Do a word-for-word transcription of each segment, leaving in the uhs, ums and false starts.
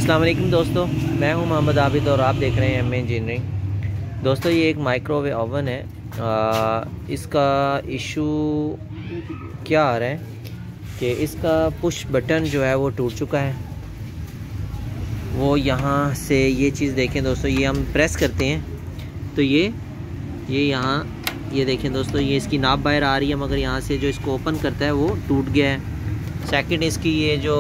अस्सलाम वालेकुम दोस्तों, मैं हूं मोहम्मद आबिद और आप देख रहे हैं एम ए इंजीनियरिंग। दोस्तों ये एक माइक्रोवेव ओवन है। आ, इसका इशू क्या आ रहा है कि इसका पुश बटन जो है वो टूट चुका है। वो यहाँ से ये चीज़ देखें दोस्तों, ये हम प्रेस करते हैं तो ये ये यहाँ ये देखें दोस्तों, ये इसकी नाप बाहर आ रही है, मगर यहाँ से जो इसको ओपन करता है वो टूट गया है। सेकंड, इसकी ये जो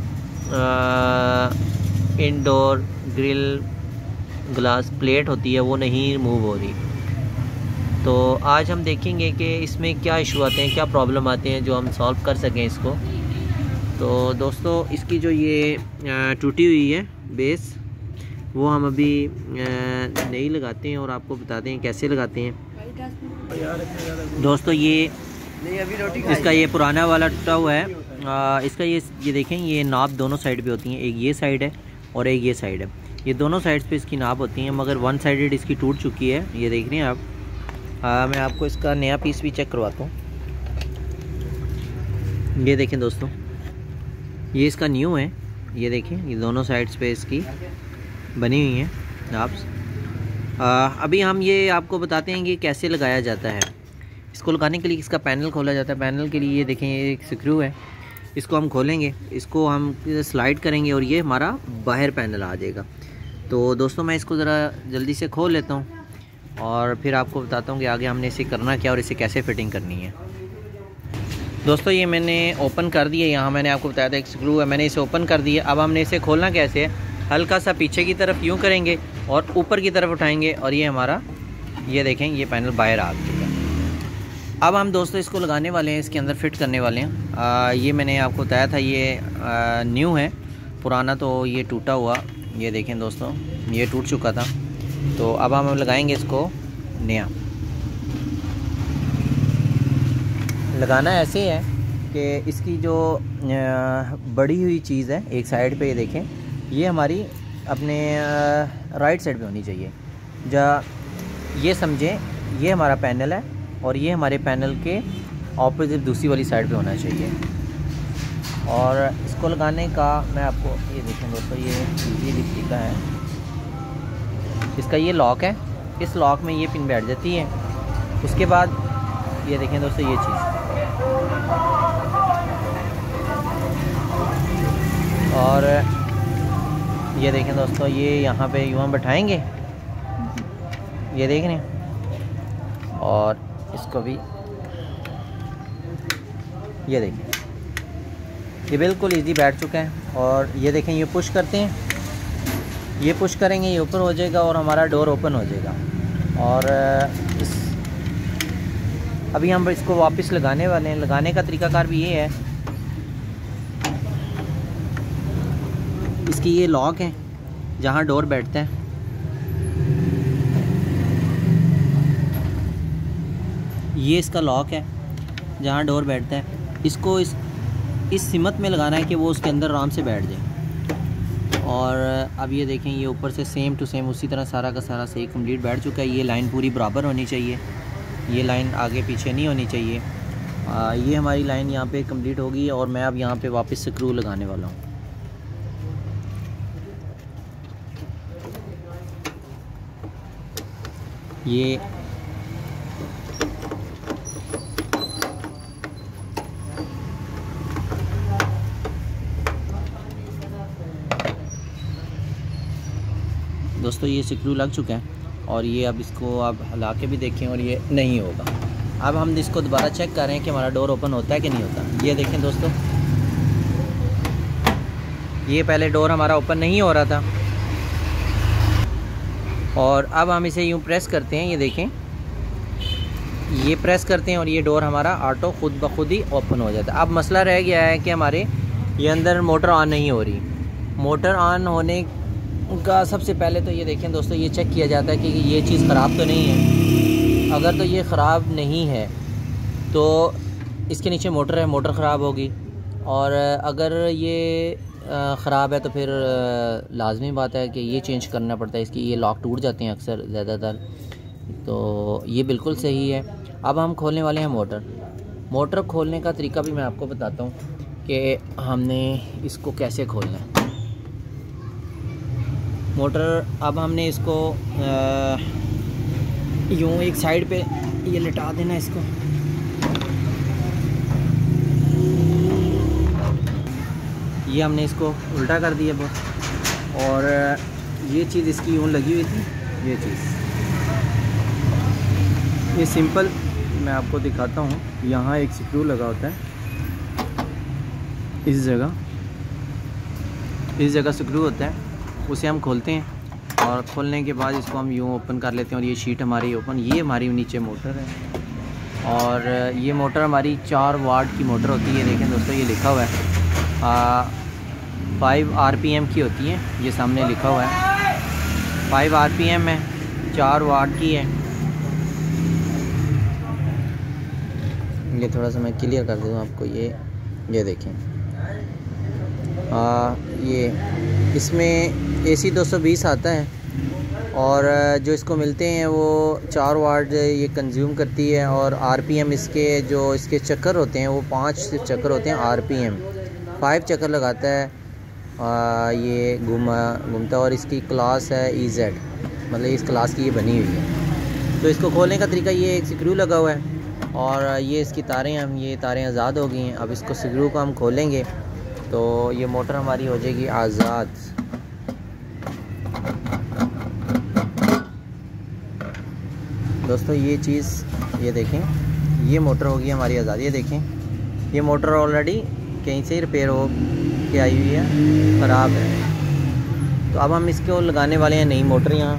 इनडोर ग्रिल ग्लास प्लेट होती है वो नहीं मूव हो रही। तो आज हम देखेंगे कि इसमें क्या इशू आते हैं, क्या प्रॉब्लम आते हैं, जो हम सॉल्व कर सकें इसको। तो दोस्तों इसकी जो ये टूटी हुई है बेस, वो हम अभी नई लगाते हैं और आपको बताते हैं कैसे लगाते हैं। दोस्तों ये इसका ये पुराना वाला टूटा हुआ है। आ, इसका ये ये देखें, ये नाप दोनों साइड पे होती हैं, एक ये साइड है और एक ये साइड है। ये दोनों साइड्स पे इसकी नाप होती हैं, मगर वन साइडेड इसकी टूट चुकी है। ये देख रहे हैं आप। आ, मैं आपको इसका नया पीस भी चेक करवाता हूँ। ये देखें दोस्तों, ये इसका न्यू है। ये देखें, ये दोनों साइड्स पे इसकी बनी हुई हैं नाप्स। अभी हम ये आपको बताते हैं कि कैसे लगाया जाता है। इसको लगाने के लिए इसका पैनल खोला जाता है। पैनल के लिए ये देखें, ये एक स्क्रू है, इसको हम खोलेंगे, इसको हम स्लाइड करेंगे और ये हमारा बाहर पैनल आ जाएगा। तो दोस्तों मैं इसको ज़रा जल्दी से खोल लेता हूँ और फिर आपको बताता हूँ कि आगे हमने इसे करना क्या और इसे कैसे फिटिंग करनी है। दोस्तों ये मैंने ओपन कर दिया। यहाँ मैंने आपको बताया था एक स्क्रू है, मैंने इसे ओपन कर दिया। अब हमने इसे खोलना कैसे है, हल्का सा पीछे की तरफ यूँ करेंगे और ऊपर की तरफ उठाएंगे और ये हमारा, ये देखें, ये पैनल बाहर आ चुका है। अब हम दोस्तों इसको लगाने वाले हैं, इसके अंदर फिट करने वाले हैं। आ, ये मैंने आपको बताया था ये आ, न्यू है, पुराना तो ये टूटा हुआ। ये देखें दोस्तों, ये टूट चुका था। तो अब हम लगाएंगे इसको नया। लगाना ऐसे है कि इसकी जो बड़ी हुई चीज़ है एक साइड पे, ये देखें, ये हमारी अपने राइट साइड पे होनी चाहिए। जा ये समझें, ये हमारा पैनल है और ये हमारे पैनल के ऑपोजिट दूसरी वाली साइड पे होना चाहिए। और इसको लगाने का मैं आपको, ये देखें दोस्तों, ये ये लिपटी का है, इसका ये लॉक है। इस लॉक में ये पिन बैठ जाती है। उसके बाद ये देखें दोस्तों, ये चीज़, और ये देखें दोस्तों, ये यहाँ पे यूँ हम बैठाएँगे, ये देख रहे हैं, और इसको भी ये देखें, ये बिल्कुल इजी बैठ चुका है। और ये देखें, ये पुश करते हैं, ये पुश करेंगे, ये ऊपर हो जाएगा और हमारा डोर ओपन हो जाएगा। और इस अभी हम इसको वापस लगाने वाले हैं। लगाने का तरीकाकार भी ये है, इसकी ये लॉक है जहाँ डोर बैठता है, ये इसका लॉक है जहाँ डोर बैठता है। इसको इस इस सिमत में लगाना है कि वो उसके अंदर आराम से बैठ जाए। और अब ये देखें, ये ऊपर से सेम टू सेम उसी तरह सारा का सारा सही कंप्लीट बैठ चुका है। ये लाइन पूरी बराबर होनी चाहिए, ये लाइन आगे पीछे नहीं होनी चाहिए। आ, ये हमारी लाइन यहाँ पे कंप्लीट होगी और मैं अब यहाँ पे वापस स्क्रू लगाने वाला हूँ। ये दोस्तों ये स्क्रू लग चुका है और ये अब इसको आप हिला के भी देखें और ये नहीं होगा। अब हम इसको दोबारा चेक कर रहे हैं कि हमारा डोर ओपन होता है कि नहीं होता। ये देखें दोस्तों, ये पहले डोर हमारा ओपन नहीं हो रहा था और अब हम इसे यूँ प्रेस करते हैं, ये देखें, ये प्रेस करते हैं और ये डोर हमारा ऑटो खुद ब खुद ही ओपन हो जाता है। अब मसला रह गया है कि हमारे ये अंदर मोटर ऑन नहीं हो रही। मोटर ऑन होने का सबसे पहले तो ये देखें दोस्तों, ये चेक किया जाता है कि ये चीज़ ख़राब तो नहीं है। अगर तो ये ख़राब नहीं है तो इसके नीचे मोटर है, मोटर ख़राब होगी। और अगर ये ख़राब है तो फिर लाजमी बात है कि ये चेंज करना पड़ता है। इसकी ये लॉक टूट जाते हैं अक्सर ज़्यादातर, तो ये बिल्कुल सही है। अब हम खोलने वाले हैं मोटर। मोटर खोलने का तरीका भी मैं आपको बताता हूँ कि हमने इसको कैसे खोलना है। मोटर अब हमने इसको यूँ एक साइड पे ये लिटा देना इसको। ये हमने इसको उल्टा कर दिया बस, और ये चीज़ इसकी यूँ लगी हुई थी, ये चीज़ ये सिंपल मैं आपको दिखाता हूँ। यहाँ एक स्क्रू लगा होता है इस जगह, इस जगह स्क्रू होता है, उसे हम खोलते हैं और खोलने के बाद इसको हम यूँ ओपन कर लेते हैं और ये शीट हमारी ओपन। ये हमारी नीचे मोटर है और ये मोटर हमारी चार वाट की मोटर होती है। देखें दोस्तों ये लिखा हुआ है फाइव आर पी एम की होती है, ये सामने लिखा हुआ है फाइव आर पी एम है, चार वाट की है। ये थोड़ा सा मैं क्लियर कर दूँ आपको। ये ये देखें आ, ये इसमें ए सी दो सौ बीस आता है और जो इसको मिलते हैं वो चार वाट ये कंज्यूम करती है, और आरपीएम इसके जो इसके चक्कर होते हैं वो पाँच चक्कर होते हैं आरपीएम, फाइव चक्कर लगाता है। आ, ये घूमा घूमता है और इसकी क्लास है ई जेड, मतलब इस क्लास की ये बनी हुई है। तो इसको खोलने का तरीका ये एक स्क्रू लगा हुआ है और ये इसकी तारें हम ये तारें आज़ाद हो गई हैं। अब इसको स्क्रू को हम खोलेंगे तो ये मोटर हमारी हो जाएगी आज़ाद। दोस्तों ये चीज़ ये देखें, ये मोटर होगी हमारी आज़ाद। ये देखें ये मोटर ऑलरेडी कहीं से रिपेयर हो के आई हुई है, ख़राब है। तो अब हम इसको लगाने वाले हैं नई मोटर यहाँ।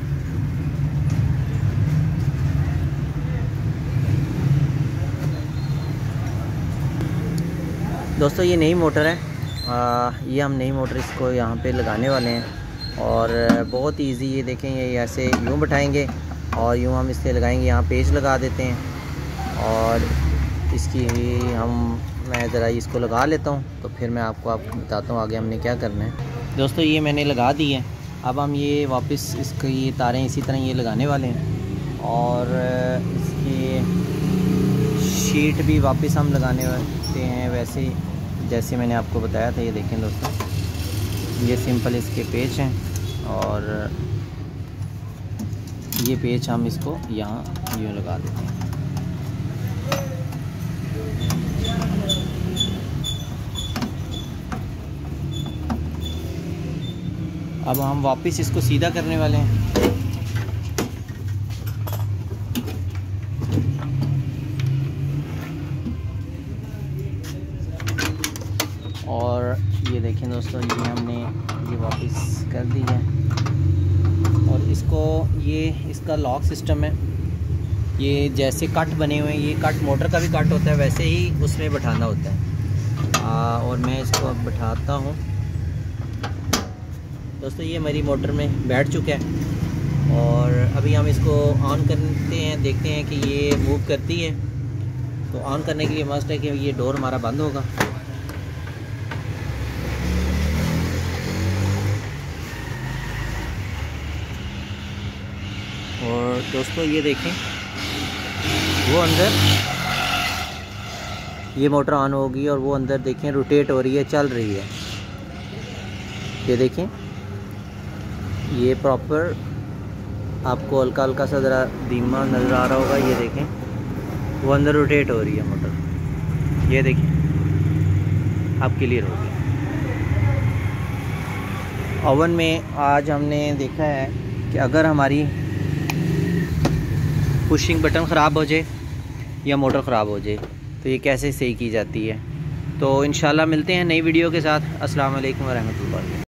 दोस्तों ये नई मोटर है, आ, ये हम नई मोटर इसको यहाँ पे लगाने वाले हैं और बहुत इजी। ये देखें ये ऐसे यूँ बिठाएंगे और यूँ हम इससे लगाएंगे, यहाँ पेच लगा देते हैं और इसकी हम मैं ज़रा इसको लगा लेता हूँ तो फिर मैं आपको आपको बताता हूँ आगे हमने क्या करना है। दोस्तों ये मैंने लगा दी है, अब हम ये वापस इसकी ये तारें इसी तरह ये लगाने वाले हैं और इसकी शीट भी वापस हम लगाने वाले हैं वैसे जैसे मैंने आपको बताया था। ये देखें दोस्तों ये सिंपल इसके पेच हैं और ये पेच हम इसको यहाँ यूँ लगा देते हैं। अब हम वापस इसको सीधा करने वाले हैं। और ये देखें दोस्तों ये हमने ये वापस कर दी है और इसको ये इसका लॉक सिस्टम है। ये जैसे कट बने हुए हैं, ये कट मोटर का भी कट होता है वैसे ही उसमें बैठाना होता है। आ, और मैं इसको अब बैठाता हूँ। दोस्तों ये मेरी मोटर में बैठ चुका है और अभी हम इसको ऑन करते हैं, देखते हैं कि ये मूव करती है। तो ऑन करने के लिए मस्ट है कि ये डोर हमारा बंद होगा। और दोस्तों ये देखें वो अंदर ये मोटर ऑन होगी और वो अंदर देखें रोटेट हो रही है, चल रही है। ये देखें ये प्रॉपर आपको हल्का हल्का सा ज़रा धीमा नज़र आ रहा होगा। ये देखें वो अंदर रोटेट हो रही है मोटर। ये देखें अब क्लियर हो गया। ओवन में आज हमने देखा है कि अगर हमारी पुशिंग बटन ख़राब हो जाए या मोटर ख़राब हो जाए तो ये कैसे सही की जाती है। तो इंशाल्लाह मिलते हैं नई वीडियो के साथ। अस्सलाम वालेकुम व रहमतुल्लाह।